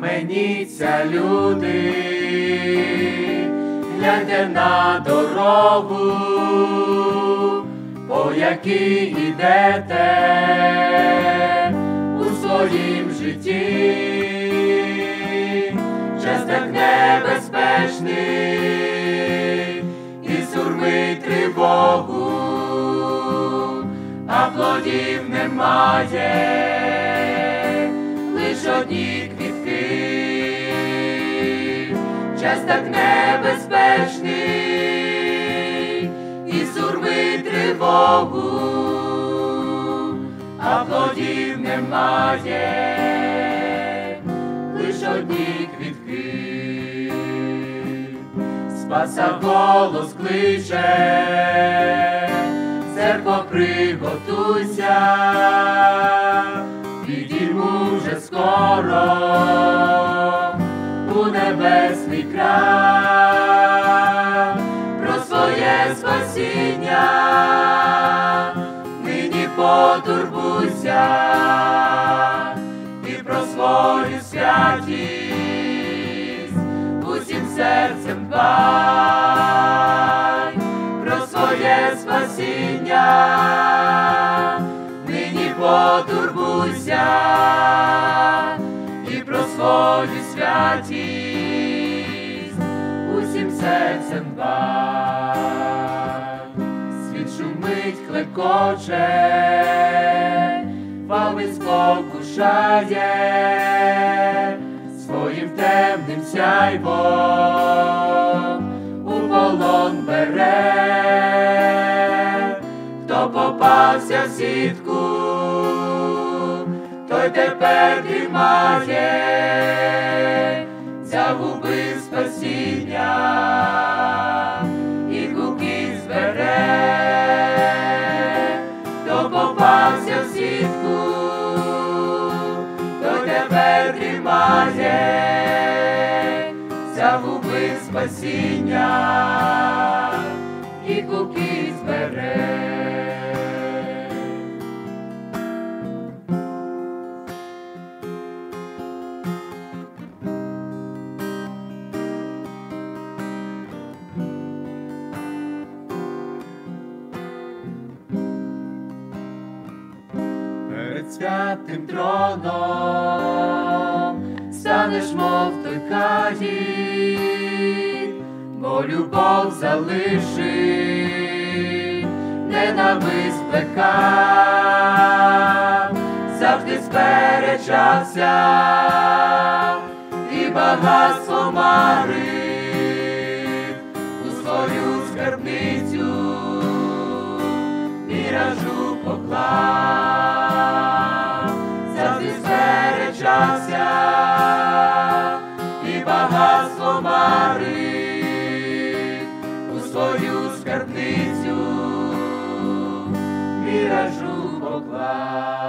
Схаменіться, люди, гляньте на дорогу, по якій ідете у своїм житті. Час так небезпечний і сурмить тривогу, а плодів немає, лиш одні квітки. Час так небезпечний і сурмить тривогу, а плодів немає, лиш одні квітки. Спаса голос кличе, церкво, приготуйся, підійму вже скоро у небесний край. Про своє спасіння нині потурбуйся, і про свою святість усім серцем дбай. Про своє спасіння нині потурбуйся, і про свою святість усім серцем дбай. Світ шумить, клекоче, фалми спокушає, своїм темним сяйвом у полон бере. Хто попався в сітку, той тепер дрімає, загубив спасіння і куки збере. Хто попався в сітку, той тепер дрімає, загубив спасіння і куки збере. Перед святим троном станеш, мов той Каїн, бо любов залишив, ненависть плекав, завжди сперечався і багатство марив, у свою скарбницю міражу поклав. Завжди сперечався і багатство марив, у свою скарбницю міражу поклав.